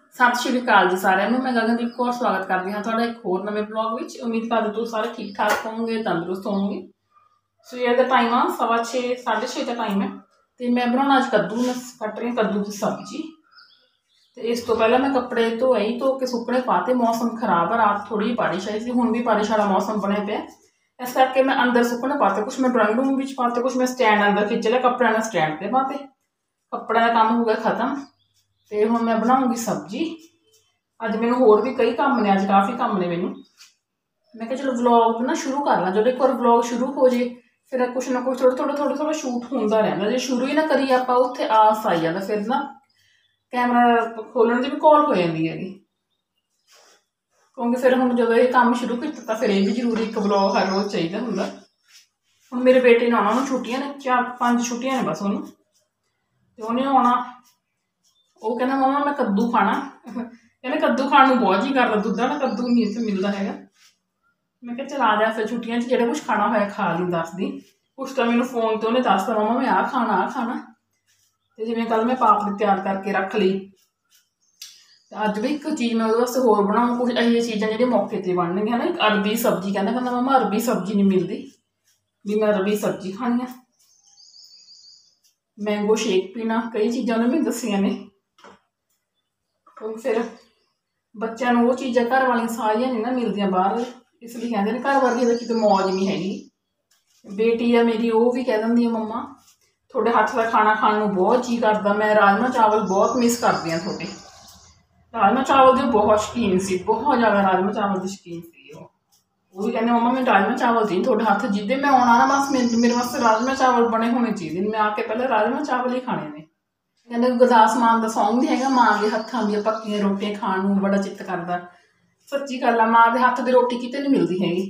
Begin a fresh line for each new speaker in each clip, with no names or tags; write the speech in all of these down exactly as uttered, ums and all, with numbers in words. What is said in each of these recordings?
सत श्री अकाल जी सारिਆਂ ਨੂੰ। मैं गगनदीप कौर स्वागत करती हाँ तुहाडा एक होर नवे ब्लॉग विच। उम्मीद करदी तुसीं सारे ठीक ठाक होवोगे, तंदुरुस्त होवोगे। सवेर का टाइम आ सवा छे साढ़े छे का टाइम है तो मैं बनाना अज कद्दू। मैं कट रही कद्दू की सब्जी। तो इस तो पहले मैं कपड़े धोए ही धो के सुकने पाते। मौसम खराब है, रात थोड़ी बारिश आई थी, हुण भी बारिश वाला मौसम बने पे। इस करके मैं अंदर सुकने पाते, कुछ मैं ड्राइंग रूम में पाते, कुछ मैं स्टैंड अंदर खिंच लिया, कपड़े ने स्टैंड पर पाते। कपड़े का काम हो गया खत्म। तो हुण मैं बनाऊँगी सब्जी। अज मैनू होर भी कई काम ने, अज काफ़ी काम ने मैनू। मैं कहा चलो व्लॉग ना शुरू कर ला, जो एक बार व्लॉग शुरू हो जाए फिर कुछ ना कुछ थोड़ा थोड़ा थोड़ा थोड़ा शूट होंदा रहिंदा। जो शुरू ही ना करिए आपां उत्थे आस आई जांदा, फिर ना कैमरा खोलण दी भी कॉल हो जांदी हैगी। क्योंकि फिर हुण जदों ये काम शुरू कीता तां फिर ये भी जरूरी एक व्लॉग हर रोज़ चाहीदा हुंदा। हुण मेरे बेटे ने आउणा, उहनूं छुट्टियां ने, चार पंज छुट्टियां ने बस उहनूं। ते उहने आउणा, वो कहना मम्मा मैं कद्दू खाना। कहना कद्दू खाने को बहुत जी करदा, दुद्ध वाला कद्दू नहीं इत्थे मिलदा हैगा। मैं कहा चल आ जा फिर छुट्टियां च जेड़ा कुछ खाना होया खा ली, दस दी। कुछ तो मैनूं फोन तो उन्हें दसता मम्मा मैं आ खाना आ खाना। तो जिवें कल मैं पापड़ी तैयार करके रख ली, अज भी एक चीज़ मैं उहदे वास्ते होर बनाऊँ। कुछ इहो चीज़ां जिहड़ियां मौके ते बनणगीआं ना। एक अरबी सब्जी कहना कहना मम्मा अरबी सब्जी नहीं मिलती, भी मैं अरबी सब्जी खानी है। मैंगो शेक पीना, कई चीज़ां उन्हें मैनूं दस्सियां ने। तो फिर बच्चों को वो चीज़ां घर वाली सारियां नहीं ना मिलदियां बाहर, इसलिए कहते हैं घर वर्गी तो कितने मौज नहीं हैगी। बेटी है मेरी, वो भी कह दिंदी है मम्मा थोड़े हत्थ का खाना खाने को बहुत जी करता, मैं राजमा चावल बहुत मिस करती हाँ थोड़े। राजमा चावल की बहुत शौकीन सी, बहुत ज़्यादा राजमा चावल की शौकीन सी। वो भी कहने मम्मा मैं राजमा चावल दी थोड़े हत्थ जिदे मैं आना ना, बस मेरे मेरे वास्ते राजमा चावल बने होने चाहिए, मैं आके पहले राजमा चावल ही खाने ने। कहते गुरदास मान का सॉन्ग भी है, माँ के हत्थों दी पक्कियां रोटियां खाण नूं बड़ा चित्त करदा। सच्ची गल है, माँ के हत्थ की रोटी किते नहीं मिलती हैगी।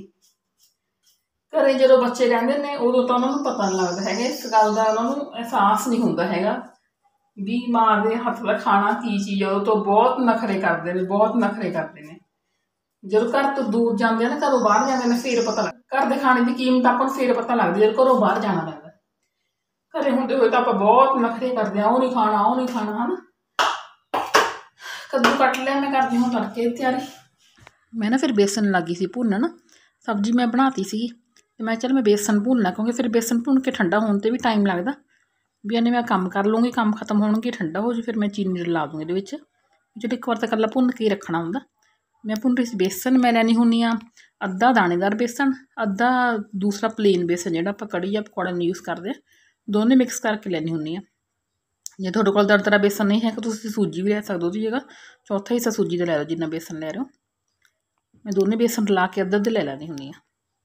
घरे जो बच्चे रहंदे ने उदों तो उन्होंने पता नहीं लगता है, इस गल का उन्होंने एहसास नहीं होंदा हैगा भी माँ के हत्थ का खाना की चीज़ है। उदों तो बहुत नखरे करते हैं, बहुत नखरे करते हैं। जो घर तो दूर जाते हैं ना, घरों बाहर जाते हैं, फिर पता लगता घर के खाने की कीमत आपां नूं फिर पता लगदी है, जो घरों बाहर जाना पैंदा। घरे होंदे हुए तो आप बहुत नखरे करते हैं, वो नहीं खाना वो नहीं खाना है ना। कद्दू कट लिया, मैं करती हूँ तड़के की तैयारी। मैं ना फिर बेसन लगी सी भुनन, सब्जी मैं बनाती सी तो मैं चल मैं बेसन भुनना, क्योंकि फिर बेसन भुन के ठंडा होने ते भी टाइम लगता। भी इन्हें मैं काम कर लूँगी, काम खत्म होने ठंडा हो जाए फिर मैं चीनी ला दूँगी ये जो एक बार तो कला भुन के ही रखना होंगे। मैं भुन रही बेसन, मैं लैनी होनी आ अद्धा दानेदार बेसन, अद्धा दूसरा प्लेन बेसन जो आप कड़ी या पकौड़े में यूज़ करते हैं, दोनों मिक्स करके लैनी होनी है। जे थोड़े कोल दरदरा बेसन नहीं है तो तुसीं सूजी भी लै सकते हो, जगह चौथा हिस्सा सूजी का लै लो जिन्ना बेसन लै रहे हो। मैं दोनों बेसन ला के अद्धा अद्धा लै लैनी होनी है।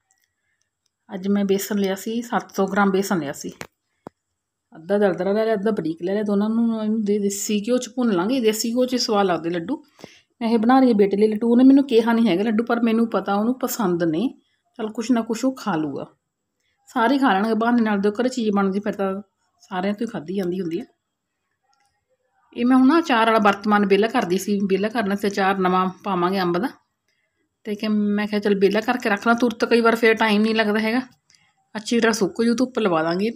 अज मैं बेसन लिया सी सत्त सौ ग्राम बेसन लिया सी, अद्धा दरदरा लै लिया अद्धा बरीक लै लिया। दोनों देसी घ्यो च भुन लाँगे, देसी घ्यो च स्वाद लगदे लड्डू। मैं ये बना रही है बेटे लिए लड्डू, उन्हें मैनू कहा नहीं है लड्डू, पर मैनू पता उन्होंने पसंद ने, चल कुछ ना कुछ वो खा लूगा। सारे खा लैणगे बहाने नाल, जो घर चीज़ बनती फिर तो सारे तो ही खाधी जाती होंगी है। ये मैं हूँ ना अचार वाला बर्तमान बेला करती सी, बेला करने से अचार नवा पावांगे अंब का। तो कि मैं क्या चल बेला करके रख ला, तुरंत कई बार फिर टाइम नहीं लगता है। अच्छी तरह सुक जू, धुप्प लवा देंगे।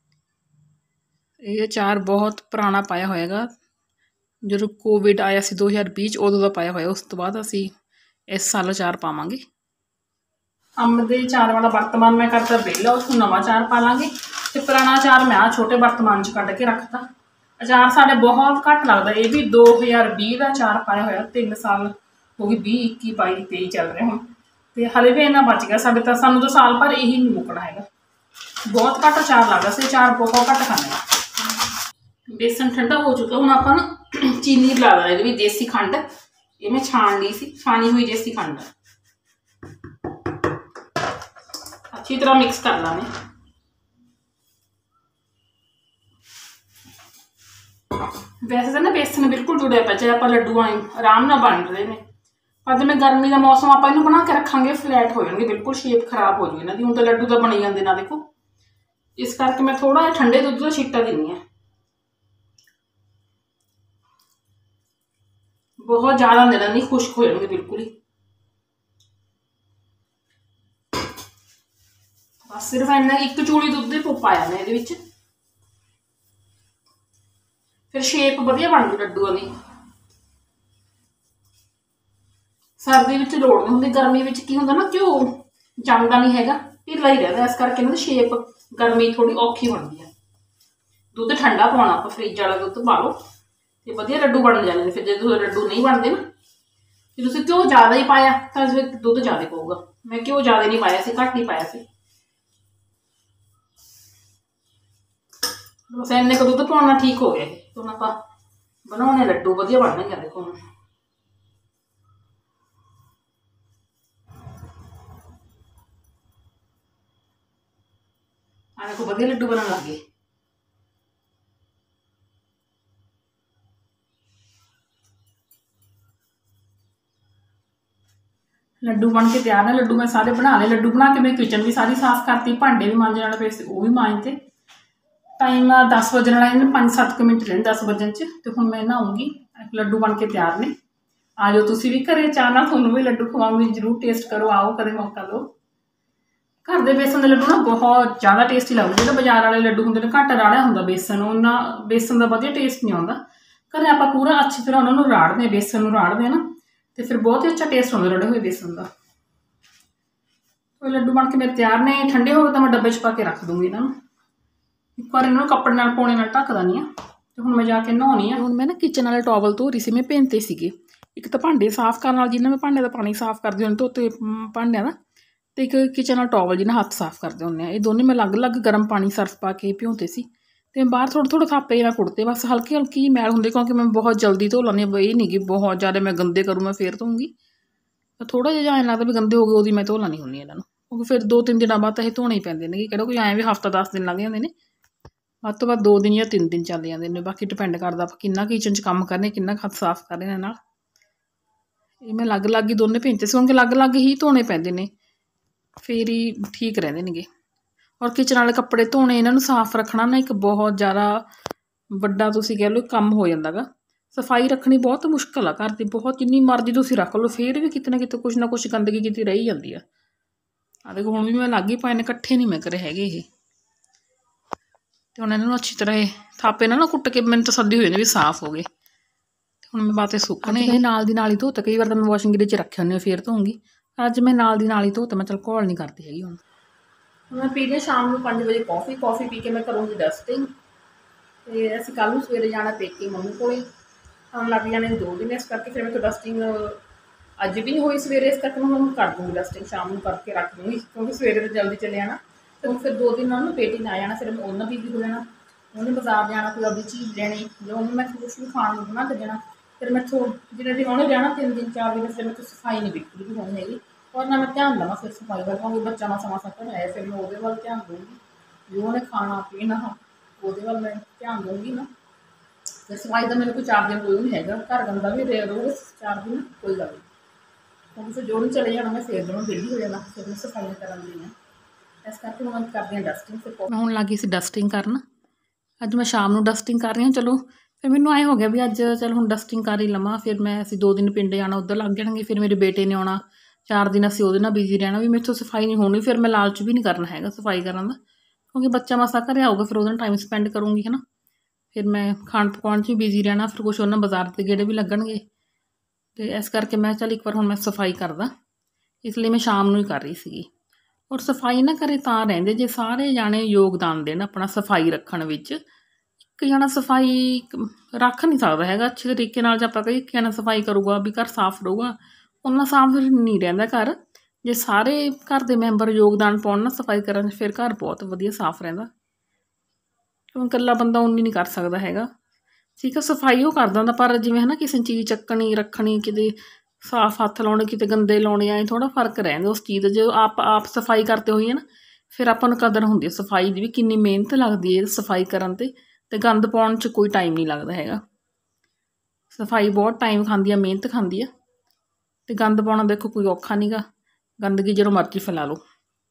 ये अचार बहुत पुराना पाया होएगा, जो कोविड आया सी दो हज़ार बीस उदों का पाया होया। उस तो बाद असी इस साल अचार पावांगे। अंब के अचार वाला बर्तमान मैं करता बेला, उसमें नवा अचार पा लाँगे। तो पुराना अचार मैं आ छोटे बर्तमान च कढ़ के रखता। अचार साढ़े बहुत घट लगता, ये भी दो हज़ार भी का अचार पाया होया, तीन साल हो गए, भी इक्की बाई तेई चल रहे हूँ। तो हले भी इन्ना बच गया साढ़े, तो सानू तो साल भर यही नहीं मुकना है। बहुत घट अचार लगता, से अचार बहुत घट खाने। बेसन ठंडा हो चुका, हूँ आप ना चीनी ला देना, ये भी देसी खंड ये मैं छान ली सी, छानी हुई देसी खंड अच्छी तरह मिक्स कर लाने। वैसे तो ना बेसन बिल्कुल जुड़े पे, चाहे आप लड्डू आराम ना बन रहे हैं, पर जिवें गर्मी का मौसम आप इन्हूं बना के रखांगे फ्लैट हो जाएंगे, बिल्कुल शेप खराब हो जाए इन्हां दी। हुण तो लड्डू तो बनी जाते ना देखो, इस करके मैं थोड़ा जिहा ठंडे दुध का छिट्टा दिंदी हां। बहुत ज़्यादा देना नहीं, खुश्क हो जाएंगे बिल्कुल ही। बस सिर्फ इन्ना एक चूड़ी दुध ही पाया मैं ये, फिर शेप वधिया बन गई लड्डूआं दी। सर्दी में लोड़ नहीं होंगी, गर्मी में की होंगे ना घ्यो जमदा नहीं है, ढिला ही रहता, इस करके ना शेप गर्मी थोड़ी औखी बनती है। दुध ठंडा पाना, आप फ्रिज वाला दुध पा लो तो वधिया लड्डू बन जाने। फिर जो लड्डू नहीं बनते ना, जो तुम घ्यो ज़्यादा ही पाया तो फिर दुध ज़्यादा पऊगा। मैं घ्यो ज़्यादा नहीं पाया, घट ही पाया। बस इन्ने का दुध पाना ठीक हो गया। तो आप बनाने लड्डू वधिया बनने। देखो आ देखो वधिया लड्डू बनने लग गए। लड्डू बन के तैयार है। लड्डू मैं सारे बना ले। लड्डू बना के मैं किचन भी सारी साफ करती, भांडे भी मांजने वाले पे से वो भी मांजते। टाइम दस बजने वाले, पाँच सत्त मिनट रहे दस बजन च। तो हुण मैं नहाऊंगी। लड्डू बन के तैयार ने। आ जाओ तुसीं भी घरे, चाह नाल तुहानूं भी लड्डू खवाऊंगी, जरूर टेस्ट करो, आओ कदे मौका दो। घर दे बेसन के लड्डू ना बहुत ज़्यादा टेस्टी लगदे। जो बाजार वाले लड्डू होंदे ने घट राड़िया हुंदा बेसन, उन्ना बेसन का वधिया टेस्ट नहीं आउंदा। घरे आपां पूरा अच्छी तरह उन्होंने राड़दे, बेसन नूं राड़दे ना, तो फिर बहुत ही अच्छा टेस्ट आउंदा रड़े हुए बेसन का। तो लड्डू बन के मेरे तैयार ने। ठंडे हो गए तो मैं डब्बे च पा के रख दूँगी इन्हों। एक बार इन्होंने कपड़े नाल पौने नाल ढक दनी आ। तो हुण मैं जाके नहाउणी आ। हुण मैं ना किचन वाले टॉवल धो रही सी, मैं भेंते सीगे। एक तो भांडे साफ करने वाल जिन्हें मैं भांडे का पानी साफ करदी होंदी धोते भांडियां दा, तो एक किचन वाला टॉवल जिन्हें हत्थ साफ करते होंगे। ये दोनों मैं अलग अलग गर्म पानी सर्फ पा के भ्योंते सी। तो बाहर थोड़े थोड़े थापे ना कुड़ते, बस हल्की हल्की मैल होंगे, क्योंकि मैं बहुत जल्दी धो लैनी। ये नहीं कि बहुत ज़्यादा मैं गंदे करूँ मैं फिर धोऊँगी। तो थोड़ा जिहा ऐं लगता भी गंदे हो गए, उदी मैं धो लैनी हुंदी इन्हां नूं, क्योंकि फिर दो तीन दिनों बाद ये धोने ही पैंदे ने। किहड़ा कोई ऐं भी हफ्ता दस दिन लंघ जांदे ने, ਵੱਧ ਤੋਂ ਵੱਧ दो दिन या तीन दिन चल ਜਾਂਦੇ ਨੇ। बाकी डिपेंड करता आप किन्ना किचन च काम करने, किन्ना हत्थ साफ कर रहे हैं। ये मैं अलग अलग ही दोनों भेंते से, क्योंकि अलग अलग ही धोने पैंदे ने, फिर ही ठीक रहंदे नेगे। और किचन वाले कपड़े धोने, इन्हां नूं साफ रखना ना एक बहुत ज़्यादा ਵੱਡਾ ਤੁਸੀਂ कह लो ਕੰਮ हो ਜਾਂਦਾ ਗਾ। सफाई रखनी बहुत मुश्किल आ घर की, बहुत जिन्नी मर्जी तुसीं रख लो फिर भी किते ना किते कुछ ना कुछ गंदगी किते रही जाती है। आ देखो हुण भी मैं लग ही पाए ने, इकट्ठे नहीं मैं करे हैगे ये। तो हुण इन्हां नूं अच्छी तरह थापे नाल ना कुट के मैनूं तसल्ली हो जांदी भी साफ हो गए। हुण मैं बातें सुकने ये नाल दी नाल ही धोते, कई बार तो मैं वाशिंग गिरी च रखे हुंदे फिर धोऊंगी। अज मैं नाल दी नाल ही धोते, मैं चल घोल नहीं करती हैगी। हुण मैं पी रही शाम को पाँच बजे कॉफ़ी। कॉफ़ी पी के मैं करूँगी डस्टिंग। तो असीं कल नूं सवेरे जाना पेके मम्मी कोले, आउण लग जाने दो दिन, इस करके फिर मैं तो डस्टिंग अज भी नहीं हुई सवेरे, इस करके मैं कर दूँगी डस्टिंग शाम को करके रख दूँगी, क्योंकि सवेरे तो जल्दी चले जाना। तो फिर दो दिन ना बेटी ने आ जाना, फिर मैं उन्हें बिजी हो जाना। उन्हें बाजार जाना, कोई अभी चीज़ लेनी, जो उन्हें मैं कुछ भी खाने बना के देना। फिर मैं थोड़ा जिन्हें दिन उन्हें जाना तीन दिन चार दिन, फिर मैं तो सफाई नहीं बिल्कुल भी होनी हैगी। और ना मैं ध्यान देना फिर सफाई का, क्योंकि बच्चा मासा मासा घर है, फिर मैं वो वाल ध्यान दूँगी। जो उन्हें खाना पीना वो वाल मैं ध्यान दूँगी ना। फिर सफाई का मेरे को चार दिन कोई नहीं है, घर गंदा भी रहे रोज चार दिन कोई गल नहीं, क्योंकि फिर जो नहीं चले जाना मैं फिर दोनों बिल्ली हो जाना, फिर मैं सफाइयाँ कर दी। इस करके मैं करती हाँ डस्टिंग। फिर मैं हुण लग गई सी डस्टिंग करन। अज मैं शाम नूं डस्टिंग कर रही हाँ। चलो फिर मैनूं आए हो गया भी अज चल हुण डस्टिंग कर ही लवां। फिर मैं असीं दो दिन पिंड जाना, उधर लग जाणगे। फिर मेरे बेटे ने आउणा, चार दिन असीं उहदे नाल बिजी रहना, भी मेरे तो सफाई नहीं होनी। फिर मैं लालच भी नहीं करना हैगा सफाई करन दा, क्योंकि बच्चा मसा घरे आऊगा, फिर उहदे नाल टाइम स्पेंड करूँगी है ना। फिर मैं खाण पकाउण च भी बिजी रहना, फिर कुछ उन्हां बाजार के गेड़े भी लगणगे। तो इस करके मैं चल एक बार हुण मैं सफाई करदा, इसलिए मैं शाम नूं ही कर रही सीगी। और सफाई ना करे तां रहिंदे जे सारे जाने योगदान देण अपना सफाई रखण विच। एक जाना सफाई रख नहीं सकदा हैगा अच्छे तरीके नाल, जे आपां कहीए एक जाना सफाई करूगा भी घर साफ रहूगा, उन्ना साफ नहीं रहिंदा घर। जे सारे घर दे मैंबर योगदान पाउण ना सफाई करन, फिर घर बहुत वधिया साफ रहिंदा। क्योंकि इकल्ला बंदा उन्नी नहीं कर सकदा हैगा। ठीक है सफाई वो करदा हुंदा, पर जिवें है ना किसी चीज़ चक्कनी रखनी, किते साफ हत्थ लाउणे, किते गंदे लाउणे, ऐ थोड़ा फर्क रहिंदा उस चीज़। जो आप आप सफाई करते होइए ना, फिर आपां नूं कदर हुंदी है सफाई दी भी, किन्नी मेहनत लगदी है सफाई करन ते। ते गंद पाउण च कोई टाइम नहीं लगदा हैगा। सफाई बहुत टाइम खांदी है, मेहनत खांदी है। ते गंद पाउणा देखो कोई औखा नहीं गा, गंदगी ਜਦੋਂ मर्जी फैला लो।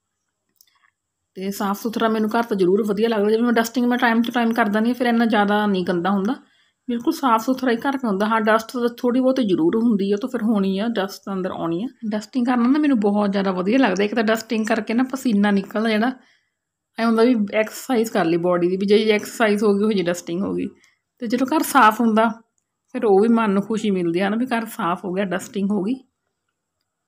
तो साफ सुथरा मैनूं घर तो जरूर वधिया लगदा। जिवें मैं डस्टिंग मैं टाइम टू टाइम करदा नहीं, फिर इन्ना ज़्यादा नहीं गंदा हुंदा, बिल्कुल साफ सुथरा ही घर हुंदा। हाँ डस्ट थोड़ी बहुत जरूर हुंदी है, तो फिर होनी है, डस्ट अंदर आउणी है। डस्टिंग करना ना मैनूं बहुत ज़्यादा वधिया लगदा। एक तो डस्टिंग करके ना पसीना निकलदा जिहड़ा, ऐ हुंदा भी एक्सरसाइज कर ली बॉडी की, भी जे एक्सरसाइज हो गई हो जी डस्टिंग हो गई। तो जो घर साफ हुंदा फिर वो भी मन नूं खुशी मिलदी है ना, भी घर साफ हो गया, डस्टिंग हो गई।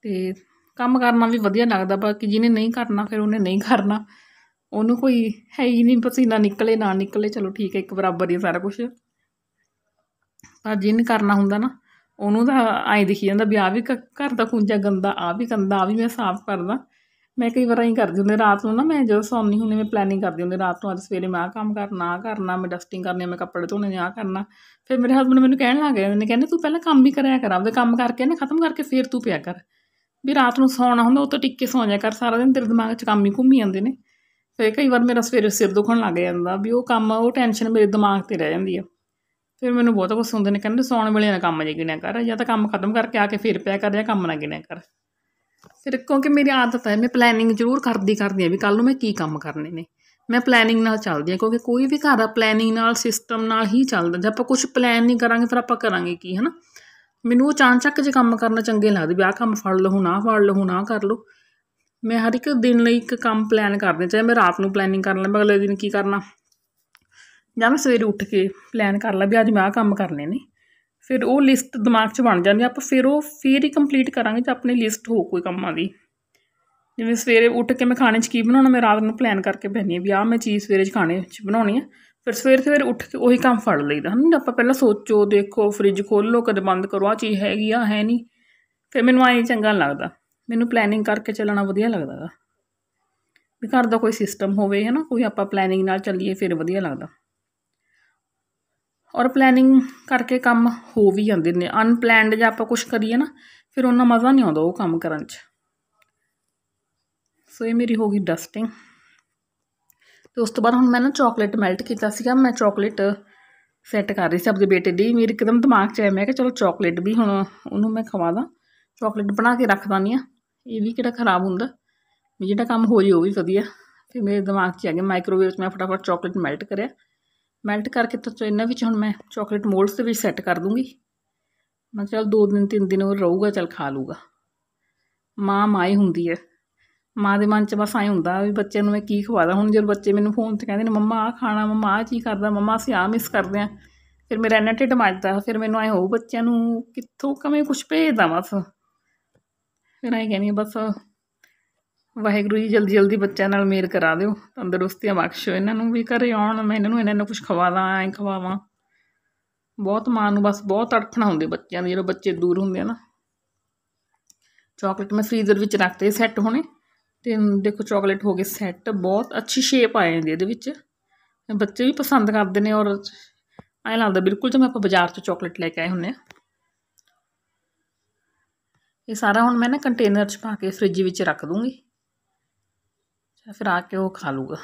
ਤੇ ਕੰਮ ਕਰਨਾ ਵੀ ਵਧੀਆ ਲੱਗਦਾ। ਬਾਕੀ ਜਿਹਨੇ ਨਹੀਂ ਕਰਨਾ ਫਿਰ ਉਹਨੇ ਨਹੀਂ ਕਰਨਾ, ਉਹਨੂੰ ਕੋਈ ਹੈ ਹੀ ਨਹੀਂ, ਪਸੀਨਾ ਨਿਕਲੇ ਨਾ ਨਿਕਲੇ ਚਲੋ ਠੀਕ ਹੈ, ਇੱਕ ਬਰਾਬਰ ਹੀ ਸਾਰਾ ਕੁਛ। ਪਰ ਜਿਹਨੇ ਕਰਨਾ ਹੁੰਦਾ ਨਾ ਉਹਨੂੰ ਤਾਂ ਐਂ ਦਿਖੀ ਜਾਂਦਾ ਵੀ ਆਹ ਵੀ ਘਰ ਦਾ ਖੂੰਜਾ ਗੰਦਾ, ਆਹ ਵੀ ਗੰਦਾ, ਆਹ ਵੀ ਮੈਂ ਸਾਫ਼ ਕਰਦਾ। ਮੈਂ ਕਈ ਵਾਰ ਐਂ ਕਰਦੀ ਹੁੰਦੀ ਰਾਤ ਨੂੰ ਨਾ, ਮੈਂ ਜਦੋਂ ਸੌਂਦੀ ਹੁੰਦੀ ਮੈਂ ਪਲੈਨਿੰਗ ਕਰਦੀ ਹੁੰਦੀ ਰਾਤ ਨੂੰ, ਅੱਜ ਸਵੇਰੇ ਮੈਂ ਆਹ ਕੰਮ ਕਰਨਾ, ਆਹ ਕਰਨਾ, ਮੈਂ ਡਸਟਿੰਗ ਕਰਨੀ, ਮੈਂ ਕੱਪੜੇ ਧੋਣੇ ਨੇ, ਆਹ ਕਰਨਾ। ਫਿਰ ਮੇਰੇ ਹਸਬੈਂਡ ਮੈਨੂੰ ਕਹਿਣ ਲੱਗ ਜਾਂਦੇ ਨੇ, ਕਹਿੰਦੇ ਤੂੰ ਪਹਿਲਾਂ ਕੰਮ ਵੀ ਕਰਿਆ ਕਰ, ਆਪਦੇ ਕੰਮ ਕਰਕੇ ਨਾ ਖ਼ਤਮ ਕਰਕੇ ਫਿਰ ਤੂੰ ਪਿਆ ਕਰ, ਵੀ ਰਾਤ ਨੂੰ ਸੌਣਾ ਹੁੰਦਾ ਉਹ ਤੋਂ ਟਿੱਕ ਕੇ ਸੌਂ ਜਾ ਕਰ, ਸਾਰਾ ਦਿਨ ਤੇਰੇ ਦਿਮਾਗ 'ਚ ਕੰਮ ਹੀ ਘੁੰਮੀ ਜਾਂਦੇ ਨੇ। ਫਿਰ ਕਈ ਵਾਰ ਮੇਰਾ ਸਵੇਰੇ ਸਿਰ ਦੁਖਣ ਲੱਗ ਜਾਂਦਾ ਵੀ ਉਹ ਕੰਮ, ਉਹ ਟੈਨਸ਼ਨ ਮੇਰੇ ਦਿਮਾਗ 'ਤੇ ਰਹਿ ਜਾਂਦੀ ਆ। ਫਿਰ ਮੈਨੂੰ ਬਹੁਤ ਕੁਛ ਹੁੰਦੇ ਨੇ, ਕਹਿੰਦੇ ਸੌਣ ਵੇਲੇ ਨਾ ਕੰਮ ਜੇ ਗਿਣਿਆ ਕਰ, ਜਾਂ ਤਾਂ ਕੰਮ ਖ਼ਤਮ ਕਰਕੇ ਆ ਕੇ ਫਿਰ ਪਿਆ ਕਰ, ਜਾਂ ਕੰਮ ਨਾ ਗਿਣਿਆ ਕਰ। ਫਿਰ ਕਿਉਂਕਿ ਮੇਰੀ ਆਦਤ ਹੈ, ਮੈਂ ਪਲੈਨਿੰਗ ਜ਼ਰੂਰ ਕਰਦੀ ਕਰਦੀ ਹਾਂ ਵੀ ਕੱਲ੍ਹ ਨੂੰ ਮੈਂ ਕੀ ਕੰਮ ਕਰਨੇ ਨੇ। ਮੈਂ ਪਲੈਨਿੰਗ ਨਾਲ ਚੱਲਦੀ ਹਾਂ, ਕਿਉਂਕਿ ਕੋਈ ਵੀ ਘਰ ਆ ਪਲੈਨਿੰਗ ਨਾਲ, ਸਿਸਟਮ ਨਾਲ ਹੀ ਚੱਲਦਾ। ਜੇ ਆਪਾਂ ਕੁਛ ਪਲੈਨ ਨਹੀਂ ਕਰਾਂਗੇ ਫਿਰ ਆਪਾਂ ਕਰਾਂਗੇ ਕੀ, ਹੈ ਨਾ। ਮੈਨੂੰ ਉਹ ਚਾਣਚੱਕ ਜੇ ਕੰਮ ਕਰਨਾ ਚੰਗੇ ਲੱਗਦੇ ਵੀ ਆਹ ਕੰਮ ਫੜ ਲਓ, ਹੁਣ ਆਹ ਫੜ ਲਓ, ਹੁਣ ਆਹ ਕਰ ਲਓ। ਮੈਂ ਹਰ ਇੱਕ ਦਿਨ ਲਈ ਇੱਕ ਕੰਮ ਪਲੈਨ ਕਰਦੀ, ਚਾਹੇ ਮੈਂ ਰਾਤ ਨੂੰ ਪਲੈਨਿੰਗ ਕਰ ਲਾਂ ਮੈਂ ਅਗਲੇ ਦਿਨ ਕੀ ਕਰਨਾ, ਜਾਂ ਮੈਂ ਸਵੇਰੇ ਉੱਠ ਕੇ ਪਲੈਨ ਕਰ ਲਾਂ ਵੀ ਅੱਜ ਮੈਂ ਆਹ ਕੰਮ ਕਰਨੇ ਨੇ। ਫਿਰ ਉਹ ਲਿਸਟ ਦਿਮਾਗ 'ਚ ਬਣ ਜਾਂਦੀ, ਆਪਾਂ ਫਿਰ ਉਹ ਫਿਰ ਹੀ ਕੰਪਲੀਟ ਕਰਾਂਗੇ ਜੇ ਆਪਣੀ ਲਿਸਟ ਹੋ ਕੋਈ ਕੰਮਾਂ ਦੀ। ਜਿਵੇਂ ਸਵੇਰੇ ਉੱਠ ਕੇ ਮੈਂ ਖਾਣੇ 'ਚ ਕੀ ਬਣਾਉਣਾ, ਮੈਂ ਰਾਤ ਨੂੰ ਪਲੈਨ ਕਰਕੇ ਬਹਿੰਦੀ ਹਾਂ ਵੀ ਆਹ ਮੈਂ ਚੀਜ਼ ਸਵੇਰੇ 'ਚ ਖਾਣੇ 'ਚ ਬਣਾਉਣੀ ਹੈ। ਫਿਰ ਸਵੇਰੇ ਸਵੇਰੇ ਉੱਠ ਕੇ ਉਹੀ ਕੰਮ ਫੜ ਲਈਦਾ, ਹੈ ਨਾ। ਆਪਾਂ ਪਹਿਲਾਂ ਸੋਚੋ, ਦੇਖੋ, ਫਰਿੱਜ ਖੋਲ੍ਹੋ, ਕਦੇ ਬੰਦ ਕਰੋ, ਆਹ ਚੀਜ਼ ਹੈਗੀ ਆ, ਹੈ ਨਹੀਂ। ਫਿਰ ਮੈਨੂੰ ਐਂ ਚੰਗਾ ਨਹੀਂ ਲੱਗਦਾ, ਮੈਨੂੰ ਪਲੈਨਿੰਗ ਕਰਕੇ ਚੱਲਣਾ ਵਧੀਆ ਲੱਗਦਾ ਗਾ, ਵੀ ਘਰ ਦਾ ਕੋਈ ਸਿਸਟਮ ਹੋਵੇ, ਹੈ ਨਾ, ਕੋਈ ਆਪਾਂ ਪਲੈਨਿੰਗ ਨਾਲ ਚੱਲੀਏ ਫਿਰ ਵਧੀਆ ਲੱਗਦਾ। ਔਰ ਪਲੈਨਿੰਗ ਕਰਕੇ ਕੰਮ ਹੋ ਵੀ ਜਾਂਦੇ ਨੇ। ਅਨਪਲੈਨਡ ਜਾਂ ਆਪਾਂ ਕੁਛ ਕਰੀਏ ਨਾ ਫਿਰ ਓਨਾ ਮਜ਼ਾ ਨਹੀਂ ਆਉਂਦਾ ਉਹ ਕੰਮ ਕਰਨ 'ਚ। ਸੋ ਇਹ ਮੇਰੀ ਹੋ ਗਈ ਡਸਟਿੰਗ। ਅਤੇ ਉਸ ਤੋਂ ਬਾਅਦ ਹੁਣ ਮੈਂ ਨਾ ਚੋਕਲੇਟ ਮੈਲਟ ਕੀਤਾ ਸੀਗਾ, ਮੈਂ ਚੋਕਲੇਟ ਸੈੱਟ ਕਰ ਰਹੀ ਸੀ ਆਪਣੇ ਬੇਟੇ ਦੀ। ਮੇਰੇ ਇੱਕਦਮ ਦਿਮਾਗ 'ਚ ਆਇਆ, ਮੈਂ ਕਿਹਾ ਚਲੋ ਚੋਕਲੇਟ ਵੀ ਹੁਣ ਉਹਨੂੰ ਮੈਂ ਖਵਾ ਦਾਂ, ਚੋਕਲੇਟ ਬਣਾ ਕੇ ਰੱਖ ਦਿੰਦੀ ਹਾਂ, ਇਹ ਵੀ ਕਿਹੜਾ ਖਰਾਬ ਹੁੰਦਾ, ਵੀ ਜਿਹੜਾ ਕੰਮ ਹੋ ਜੇ ਉਹ ਵੀ ਵਧੀਆ। ਫਿਰ ਮੇਰੇ ਦਿਮਾਗ 'ਚ ਆ ਗਿਆ, ਮਾਈਕ੍ਰੋਵੇਵ 'ਚ ਮੈਂ ਫਟਾਫਟ ਚੋਕਲੇਟ ਮੈਲਟ ਕਰਿਆ, ਮੈਲਟ ਕਰਕੇ ਤਾਂ ਇਹਨਾਂ ਵਿੱਚ ਹੁਣ ਮੈਂ ਚੋਕਲੇਟ ਮੋਲਡਸ ਦੇ ਵਿੱਚ ਸੈੱਟ ਕਰ ਦੂੰਗੀ। ਮੈਂ ਚੱਲ ਦੋ ਦਿਨ ਤਿੰਨ ਦਿਨ ਉਹ ਰਹੂਗਾ, ਚੱਲ ਖਾ ਲੂਗਾ। ਮਾਂ ਮਾਂ ਹੀ ਹੁੰਦੀ ਹੈ, ਮਾਂ ਦੇ ਮਨ 'ਚ ਬਸ ਐਂ ਹੁੰਦਾ ਵੀ ਬੱਚੇ ਨੂੰ ਮੈਂ ਕੀ ਖਵਾਦਾ। ਹੁਣ ਜਦੋਂ ਬੱਚੇ ਮੈਨੂੰ ਫੋਨ 'ਤੇ ਕਹਿੰਦੇ ਨੇ ਮੰਮਾ ਆਹ ਖਾਣਾ, ਮੰਮਾ ਆਹ ਚੀਜ਼ ਕਰਦਾ, ਮੰਮਾ ਅਸੀਂ ਆਹ ਮਿਸ ਕਰਦੇ ਹਾਂ, ਫਿਰ ਮੇਰਾ ਇੰਨਾ ਢਿੱਡ ਮੱਚਦਾ। ਫਿਰ ਮੈਨੂੰ ਐਂ ਹੋਊ ਬੱਚਿਆਂ ਨੂੰ ਕਿੱਥੋਂ ਕਵੇਂ ਕੁਛ ਭੇਜਦਾ ਬਸ। ਫਿਰ ਐਂ ਕਹਿੰਦੀ ਬਸ ਵਾਹਿਗੁਰੂ ਜੀ ਜਲਦੀ ਜਲਦੀ ਬੱਚਿਆਂ ਨਾਲ ਮੇਲ ਕਰਾ ਦਿਓ, ਤੰਦਰੁਸਤੀਆਂ ਬਖਸ਼ੋ ਇਹਨਾਂ ਨੂੰ, ਵੀ ਘਰੇ ਆਉਣ ਮੈਂ ਇਹਨਾਂ ਨੂੰ ਇੰਨਾ ਇੰਨਾ ਕੁਛ ਖਵਾਦਾਂ, ਐਂ ਖਵਾਵਾਂ। ਬਹੁਤ ਮਾਂ ਨੂੰ ਬਸ ਬਹੁਤ ਤੜਫਣਾ ਹੁੰਦੀ ਬੱਚਿਆਂ ਦੀ ਜਦੋਂ ਬੱਚੇ ਦੂਰ ਹੁੰਦੇ ਆ ਨਾ। ਚੋਕਲੇਟ ਮੈਂ ਫਰੀਜ਼ਰ ਵਿੱਚ ਰੱਖਤੇ ਸੈੱਟ ਹੋਣੇ, ਅਤੇ ਦੇਖੋ ਚੋਕਲੇਟ ਹੋ ਗਏ ਸੈੱਟ, ਬਹੁਤ ਅੱਛੀ ਸ਼ੇਪ ਆ ਜਾਂਦੀ ਇਹਦੇ ਵਿੱਚ, ਬੱਚੇ ਵੀ ਪਸੰਦ ਕਰਦੇ ਨੇ। ਔਰ ਐਂ ਲੱਗਦਾ ਬਿਲਕੁਲ ਜਿਵੇਂ ਆਪਾਂ ਬਾਜ਼ਾਰ 'ਚ ਚੋਕਲੇਟ ਲੈ ਕੇ ਆਏ ਹੁੰਦੇ ਹਾਂ। ਇਹ ਸਾਰਾ ਹੁਣ ਮੈਂ ਨਾ ਕੰਟੇਨਰ 'ਚ ਪਾ ਕੇ ਫਰਿੱਜ ਵਿੱਚ ਰੱਖ ਦੂੰਗੀ, ਫਿਰ ਆ ਕੇ ਉਹ ਖਾ ਲੂਗਾ।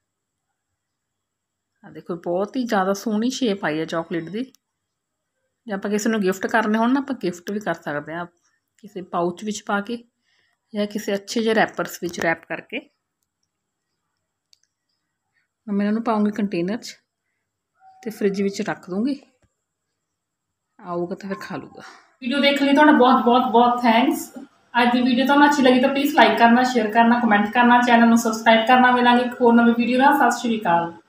ਆ ਦੇਖੋ ਬਹੁਤ ਹੀ ਜ਼ਿਆਦਾ ਸੋਹਣੀ ਸ਼ੇਪ ਆਈ ਹੈ ਚੋਕਲੇਟ ਦੀ। ਜੇ ਆਪਾਂ ਕਿਸੇ ਨੂੰ ਗਿਫਟ ਕਰਨੇ ਹੋਣ ਨਾ, ਆਪਾਂ ਗਿਫਟ ਵੀ ਕਰ ਸਕਦੇ ਹਾਂ ਕਿਸੇ ਪਾਊਚ ਵਿੱਚ ਪਾ ਕੇ, ਜਾਂ ਕਿਸੇ ਅੱਛੇ ਜਿਹੇ ਰੈਪਰਸ ਵਿੱਚ ਰੈਪ ਕਰਕੇ। ਮੈਂ ਇਹਨਾਂ ਨੂੰ ਪਾਊਂਗੀ ਕੰਟੇਨਰ 'ਚ ਅਤੇ ਫਰਿੱਜ ਵਿੱਚ ਰੱਖ ਦੂੰਗੀ, ਆਊਗਾ ਤਾਂ ਫਿਰ ਖਾ ਲੂਗਾ। ਵੀਡੀਓ ਦੇਖਣ ਲਈ ਤੁਹਾਡਾ ਬਹੁਤ ਬਹੁਤ ਬਹੁਤ ਥੈਂਕਸ। ਅੱਜ ਦੀ ਵੀਡੀਓ ਤੁਹਾਨੂੰ ਅੱਛੀ ਲੱਗੀ ਤਾਂ ਪਲੀਜ਼ ਲਾਈਕ ਕਰਨਾ, ਸ਼ੇਅਰ ਕਰਨਾ, ਕਮੈਂਟ ਕਰਨਾ, ਚੈਨਲ ਨੂੰ ਸਬਸਕ੍ਰਾਈਬ ਕਰਨਾ। ਮਿਲਾਂਗੇ ਇੱਕ ਹੋਰ ਨਵੀਂ ਵੀਡੀਓ ਨਾਲ। ਸਤਿ ਸ਼੍ਰੀ ਅਕਾਲ।